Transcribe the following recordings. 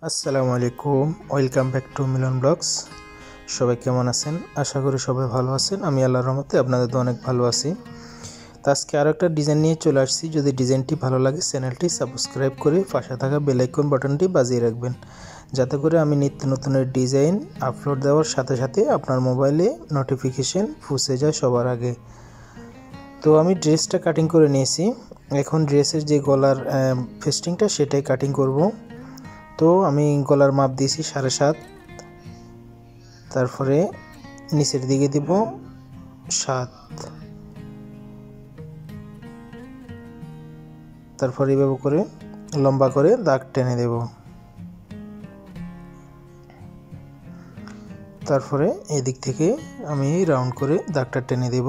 আসসালামু আলাইকুম, welcome back to Milan blogs. সবাই কেমন আছেন? আশা করি সবাই ভালো আছেন। আমি আল্লাহর রহমতে আপনাদের তো অনেক ভালো আছি। তো আজকে আরও একটা ডিজাইন নিয়ে চলে আসছি। যদি ডিজাইনটি ভালো লাগে চ্যানেলটি সাবস্ক্রাইব করে পাশে থাকা বেল আইকন বাটনটি বাজিয়ে রাখবেন, যাতে করে আমি নিত্য নতুনের ডিজাইন আপলোড দেওয়ার সাথে সাথে আপনার মোবাইলে নোটিফিকেশন পৌঁছে যায় সবার আগে। তো আমি ড্রেসটা কাটিং করে নিয়েছি। এখন ড্রেসের যে গলার ফেস্টিংটা সেটাই কাটিং করব। তো আমি গলার মাপ দিয়েছি 7.5, তারপরে নিচের দিকে দিব 7, তারপরে এভাবে করে লম্বা করে দাগ টেনে দেব। তারপরে এদিক থেকে আমি রাউন্ড করে দাগটা টেনে দেব।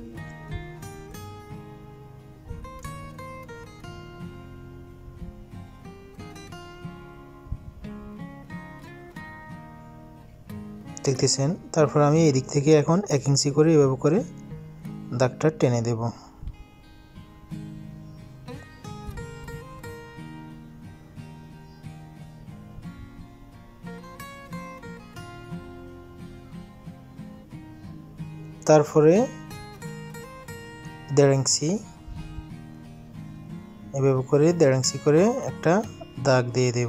দেখতেছেন। তারপর আমি এই দিক থেকে এখন 1 ইঞ্চি করে এভাবে করে দাগটা টেনে দেব। তারপরে 1.5 ইঞ্চি এভাবে করে 1.5 ইঞ্চি করে একটা দাগ দিয়ে দেব।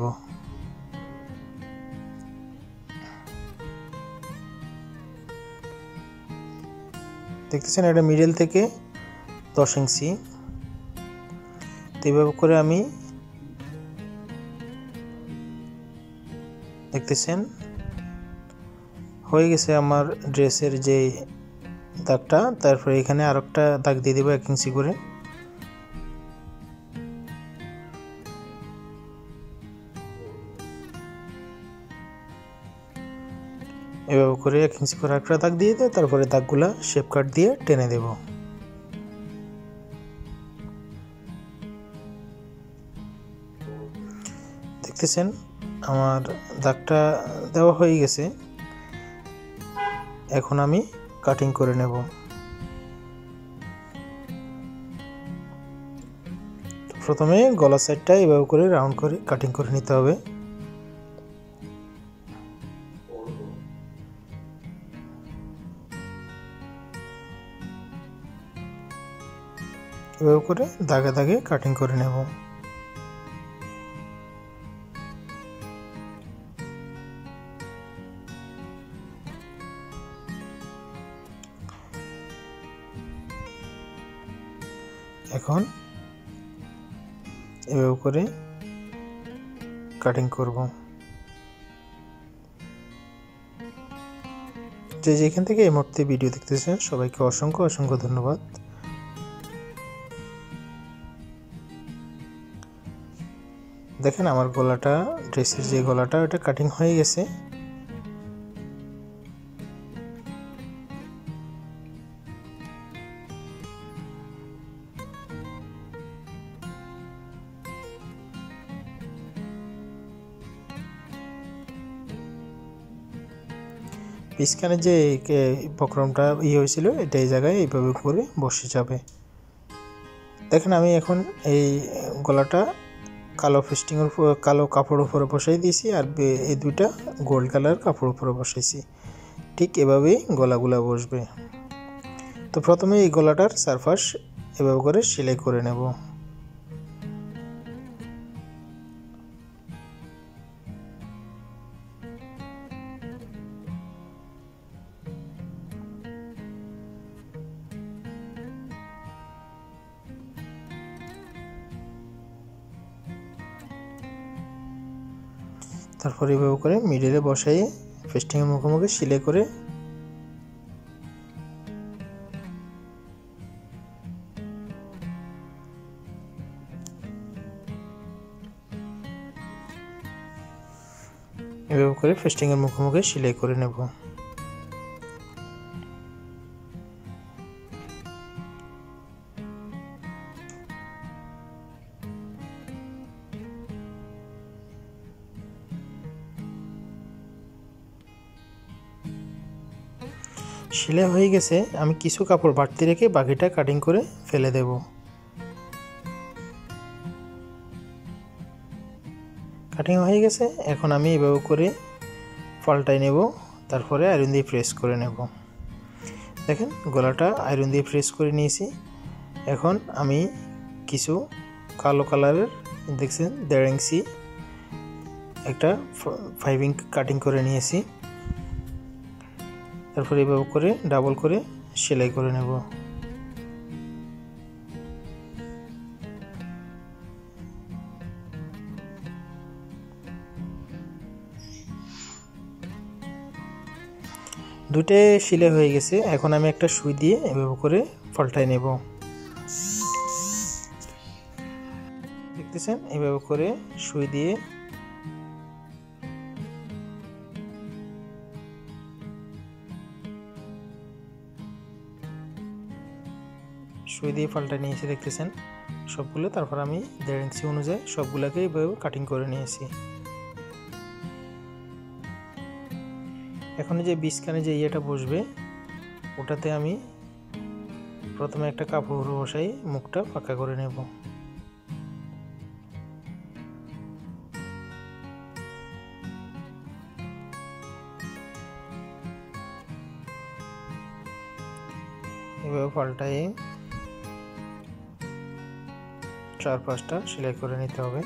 দেখতেছেন, এটা মিডল থেকে 10 ইঞ্চি। তো এভাবে করে আমি দেখতেছেন হয়ে গেছে আমার ড্রেসের যে দাগটা। তারপরে এখানে আরেকটা দাগ দিয়ে দেব 1 ইঞ্চি করে। এভাবে করে 1 ইঞ্চি করে একটা দাগ দিয়ে দেব। তারপরে দাগগুলা শেপ কাট দিয়ে টেনে দেব। দেখতেছেন আমার দাগটা দেওয়া হয়ে গেছে। এখন আমি কাটিং করে নেব। প্রথমে গলা সাইডটা এভাবে করে রাউন্ড করে কাটিং করে নিতে হবে। এভাবে করে দাগে দাগে কাটিং করে নেব। এখন এভাবে করে কাটিং করব। যেখান থেকে এই মুহূর্তে ভিডিও দেখতেছেন সবাইকে অসংখ্য অসংখ্য ধন্যবাদ। দেখেন আমার গলাটা, ড্রেসের যে গলাটা, ওটা কাটিং হয়ে গেছে। পিছখানে যে বক্রমটা হয়েছিল এটা এই জায়গায় এইভাবে করে বসে যাবে। দেখেন আমি এখন এই গলাটা কালো ফেস্টিংয়ের উপর, কালো কাপড়ের উপরে বসাই দিয়েছি, আর এই দুইটা গোল্ড কালার কাপড়ের উপরে বসাইছি। ঠিক এভাবেই গলাগুলা বসবে। তো প্রথমে এই গলাটার সারফাস এভাবে করে সেলাই করে নেব। তারপর এভাবে করে মিডলে বসাই ফেস্টিংয়ের মুখোমুখি সেলাই করে এভাবে করে ফেস্টিংয়ের মুখোমুখি সেলাই করে নেব। সেলাই হয়ে গেছে। আমি কিছু কাপড় বাড়তি রেখে বাকিটা কাটিং করে ফেলে দেব। কাটিং হয়ে গেছে। এখন আমি এভাবে করে পাল্টাই নেব, তারপরে আয়রন দিয়ে প্রেস করে নেব। দেখেন গলাটা আয়রন দিয়ে প্রেস করে নিয়েছি। এখন আমি কিছু কালো কালারের দেখছেন 1.5 ইঞ্চি একটা 5 ইঞ্চি কাটিং করে নিয়েছি। তারপরে এভাবে করে ডাবল করে সেলাই করে নেব। দুটো সেলাই হয়ে গেছে। এখন আমি একটা সুই দিয়ে এভাবে করে পাল্টাই নেব। দেখতেছেন এভাবে করে সুই দিয়ে পাল্টা নিয়েছি, দেখতেছেন সবগুলো। তারপর আমি 1.5 ইঞ্চি অনুযায়ী সবগুলোকে এভাবে কাটিং করে নিয়েছি। এখন যে বিস্কানে যে ইয়েটা বসবে ওটাতে আমি প্রথমে একটা কাপড় বসাই, মুখটা ফাঁকা করে নেব। এভাবে পাল্টাই 4-5টা সেলাই করে নিতে হবে।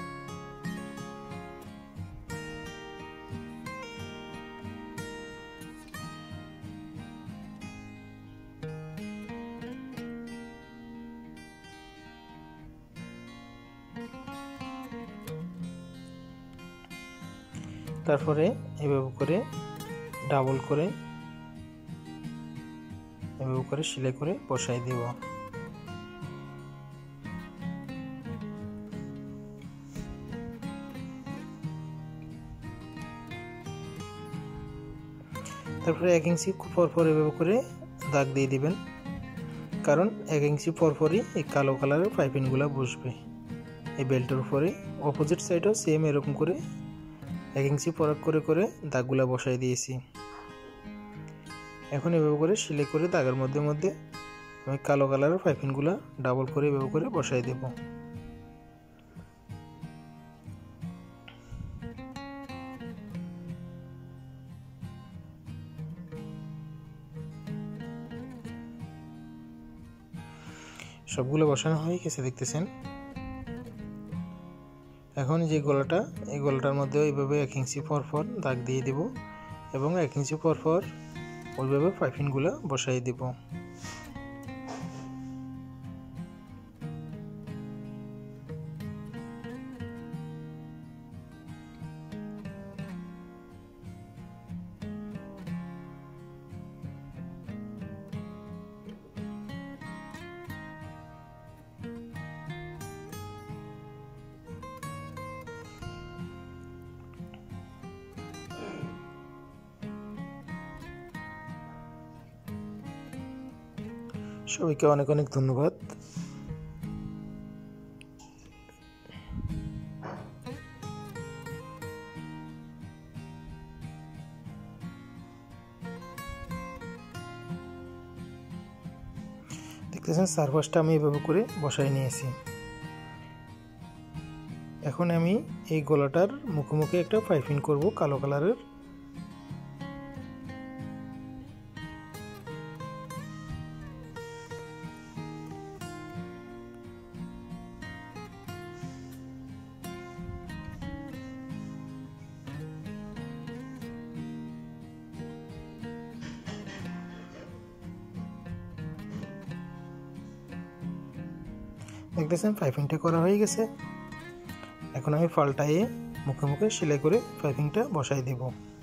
তারপরে এভাবে করে ডাবল করে এভাবে করে সেলাই করে বসাই দেব। তারপরে 1 ইঞ্চি পরপর এভাবে করে দাগ দিয়ে দিবেন, কারণ 1 ইঞ্চি পরপরই এই কালো কালারের পাইপিংগুলো বসবে এই বেল্টের উপরে। অপোজিট সাইডেও সেম এরকম করে 1 ইঞ্চি পরাগ করে করে দাগগুলো বসাই দিয়েছি। এখন এভাবে করে সেলাই করে দাগের মধ্যে মধ্যে আমি কালো কালারের পাইপিংগুলো ডাবল করে এভাবে করে বসাই দেব। সবগুলো বসানো হয়ে গেছে, দেখতেছেন। এখন যে গলাটা, এই গলাটার মধ্যে এইভাবে 1 ইঞ্চি পরপর দাগ দিয়ে দেব এবং 1 ইঞ্চি পরপর ওইভাবে পাইপিংগুলো বসাই দেব। সবাইকে অনেক অনেক ধন্যবাদ। দেখতেছেন সারফাসটা আমি এভাবে করে বসাই নিয়েছি। এখন আমি এই গলাটার মুখোমুখি একটা পাইপিং করব কালো কালারের। দেখতেছেন পাইপিংটা করা হয়ে গেছে। এখন আমি পাল্টাইয়ে মুখে মুখে সেলাই করে পাইপিংটা বসাই দেব।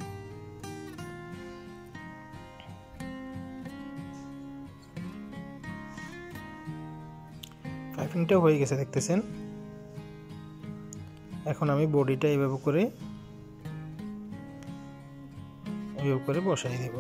পাইপিংটা হয়ে গেছে, দেখতেছেন। এখন আমি বডিটা এইভাবে করে বসাই দেব।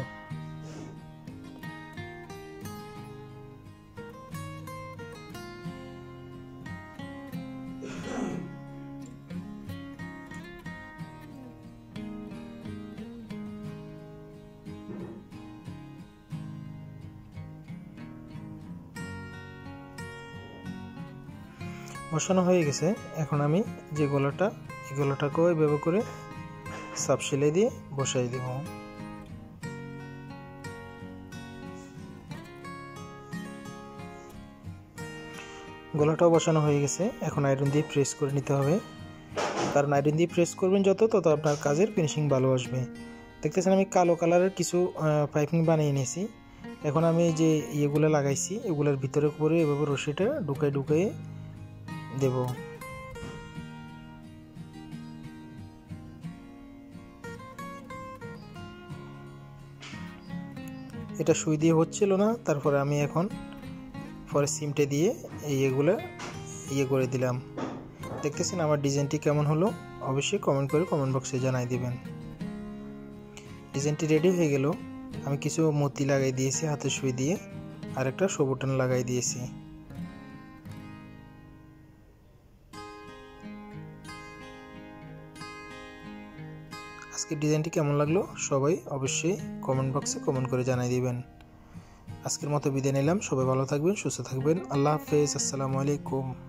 বসানো হয়ে গেছে। এখন আমি যে গলাটা এই গলাটাকেও এইভাবে করে সাপ সেলাই দিয়ে বসাই দেব। গলাটাও বসানো হয়ে গেছে, এখন আয়রন দিয়ে প্রেস করে নিতে হবে, কারণ আয়রন দিয়ে প্রেস করবেন যত তত আপনার কাজের ফিনিশিং ভালো আসবে। দেখতেছেন আমি কালো কালারের কিছু পাইপিং বানিয়ে নিয়েছি। এখন আমি যে ইয়েগুলো লাগাইছি এগুলোর ভিতরে করে এভাবে রশিটা ঢুকাই দেব। এটা সুই দিয়ে হচ্ছিল না, তারপরে আমি এখন পরে সিমটে দিয়ে এগুলো করে দিলাম। দেখতেছেন আমার ডিজাইনটি কেমন হলো, অবশ্যই কমেন্ট করে কমেন্ট বক্সে জানাই দিবেন। ডিজাইনটি রেডি হয়ে গেল। আমি কিছু মতি লাগাই দিয়েছি হাতে সুই দিয়ে, আর একটা সবুটান লাগাই দিয়েছি। আজকের ডিজাইনটি কেমন লাগলো সবাই অবশ্যই কমেন্ট বক্সে কমেন্ট করে জানাই দিবেন। আজকের মতো বিদায় নিলাম, সবাই ভালো থাকবেন, সুস্থ থাকবেন। আল্লাহ হাফেজ, আসসালামু আলাইকুম।